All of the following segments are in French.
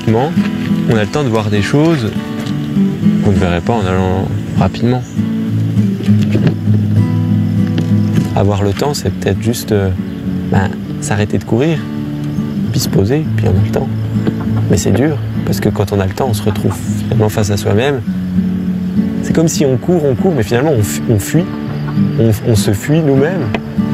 lentement, on a le temps de voir des choses qu'on ne verrait pas en allant rapidement. Avoir le temps, c'est peut-être juste s'arrêter de courir, puis se poser, puis on a le temps. Mais c'est dur, parce que quand on a le temps, on se retrouve finalement face à soi-même. C'est comme si on court, mais finalement on fuit. On se fuit nous-mêmes.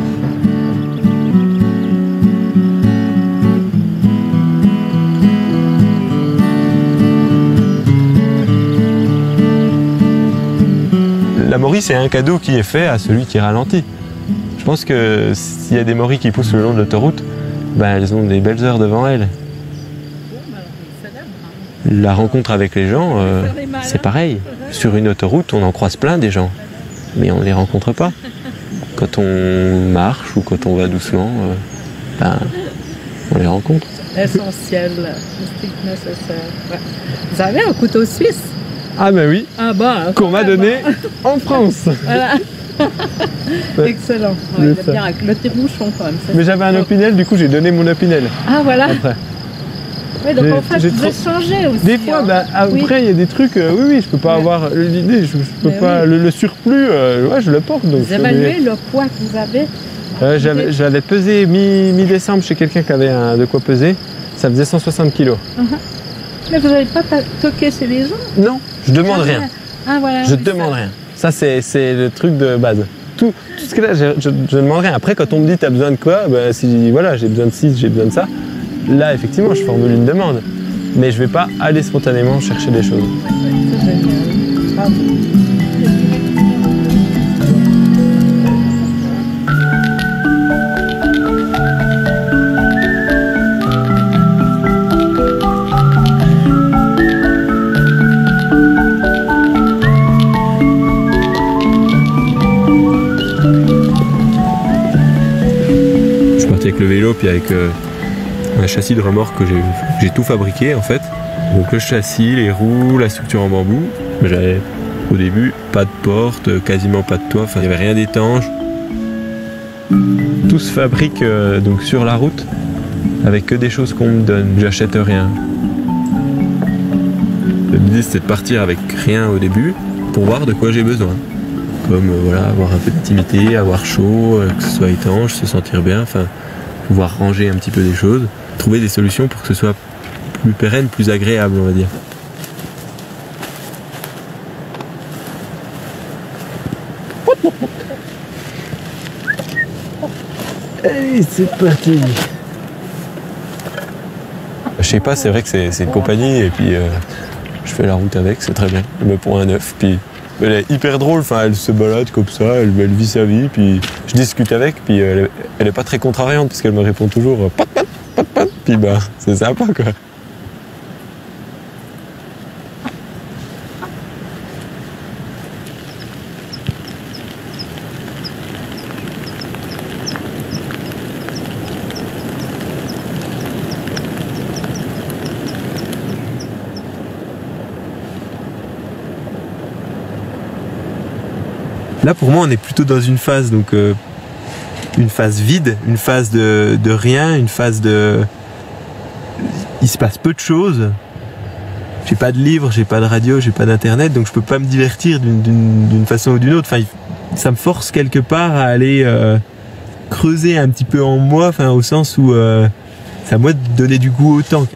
La morie, c'est un cadeau qui est fait à celui qui ralentit. Je pense que s'il y a des mories qui poussent le long de l'autoroute, elles ont des belles heures devant elles. La rencontre avec les gens, c'est pareil. Sur une autoroute, on en croise plein des gens, mais on ne les rencontre pas. Quand on marche ou quand on va doucement, on les rencontre. Essentiel, strict nécessaire. Ouais. Vous avez un couteau suisse? Ah ben oui, qu'on m'a donné en France. Voilà. Ouais. Excellent. Ouais, il est bien avec le tire-bouchon quand même. Mais j'avais un opinel, du coup j'ai donné mon opinel. Ah voilà. Après. Oui, donc en fait, vous échangez aussi. Des fois, après il y a des trucs, je peux pas avoir l'idée, je peux pas le surplus, je le porte. Donc vous évaluez le poids que vous avez? J'avais pesé mi-décembre chez quelqu'un qui avait de quoi peser, ça faisait 160 kilos. Mais vous n'avez pas toqué chez les gens? Non, je demande rien. Ah voilà. Je demande rien. Ça c'est le truc de base. Tout ce que là, je demande rien. Après, quand on me dit t'as besoin de quoi, si voilà, j'ai besoin de ci, j'ai besoin de ça. Là, effectivement, je formule une demande. Mais je vais pas aller spontanément chercher des choses. C'est génial. Bravo. Avec le vélo, puis avec un châssis de remorque que j'ai tout fabriqué en fait. Donc le châssis, les roues, la structure en bambou. J'avais au début pas de porte, quasiment pas de toit, il n'y avait rien d'étanche. Tout se fabrique donc sur la route avec que des choses qu'on me donne, j'achète rien. L'idée c'était de partir avec rien au début pour voir de quoi j'ai besoin. Comme avoir un peu d'intimité, avoir chaud, que ce soit étanche, se sentir bien, pouvoir ranger un petit peu des choses, trouver des solutions pour que ce soit plus pérenne, plus agréable, on va dire. Allez, c'est parti. Je sais pas, c'est vrai que c'est une compagnie et puis je fais la route avec, c'est très bien. Je me prends un œuf, puis elle est hyper drôle, elle se balade comme ça, elle vit sa vie, puis je discute avec, puis elle est pas très contrariante parce qu'elle me répond toujours pat pat pat pat, puis c'est sympa quoi. Là, pour moi, on est plutôt dans une phase, une phase vide, une phase de rien, une phase de... Il se passe peu de choses. J'ai pas de livres, j'ai pas de radio, j'ai pas d'internet, donc je peux pas me divertir d'une façon ou d'une autre. Ça me force quelque part à aller creuser un petit peu en moi, au sens où c'est à moi de donner du goût au temps.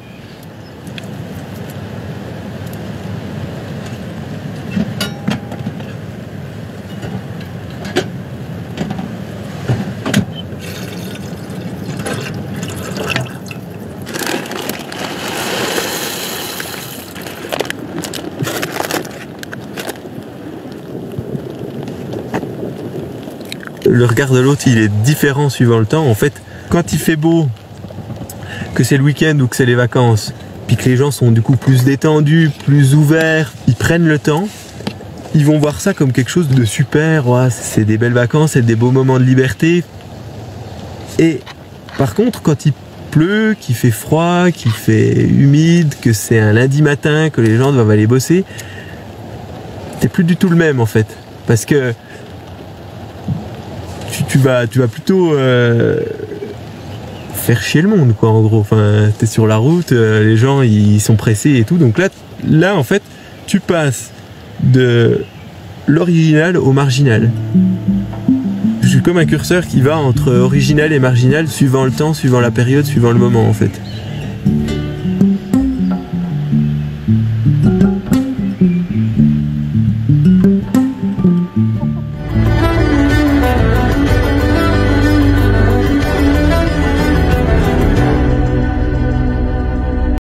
Le regard de l'autre, il est différent suivant le temps. En fait, quand il fait beau, que c'est le week-end ou que c'est les vacances, puis que les gens sont du coup plus détendus, plus ouverts, ils prennent le temps, ils vont voir ça comme quelque chose de super. Ouais, c'est des belles vacances, c'est des beaux moments de liberté. Et par contre, quand il pleut, qu'il fait froid, qu'il fait humide, que c'est un lundi matin, que les gens doivent aller bosser, c'est plus du tout le même en fait. Parce que tu vas plutôt faire chier le monde, quoi, en gros. Enfin, t'es sur la route, les gens ils sont pressés et tout. Donc là en fait, tu passes de l'original au marginal. Je suis comme un curseur qui va entre original et marginal suivant le temps, suivant la période, suivant le moment en fait.